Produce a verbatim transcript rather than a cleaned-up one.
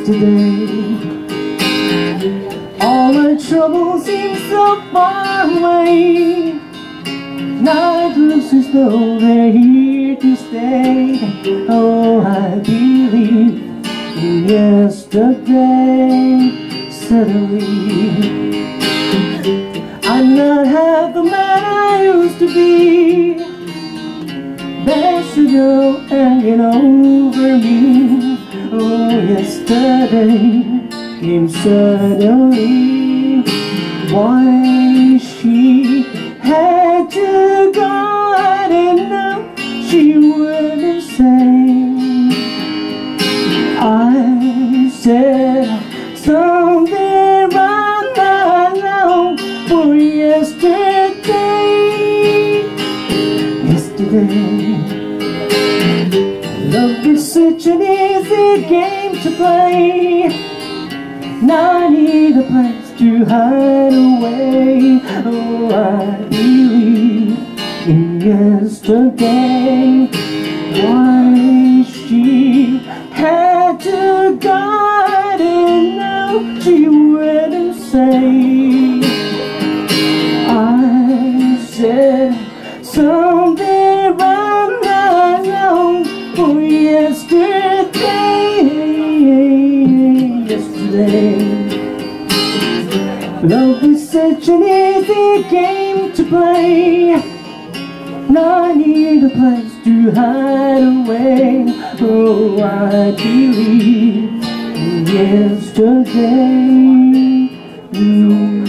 yesterday. All my troubles seem so far away. Night looks as though they're here to stay. Oh, I believe in yesterday. Suddenly I'm not half the man I used to be. There's sugar hanging over me. Oh, yesterday came suddenly. Why she had to go, I didn't know she wouldn't say. I said something wrong, I know, for yesterday. Yesterday, love is such an easy game to play. Now I need a place to hide away. Oh, I believe in yesterday. Why she had to go, I didn't know she wouldn't say. I said something wrong, I know, for yesterday. Yesterday, love is such an easy game to play. Now I need a place to hide away. Oh, I believe in yesterday. Mm.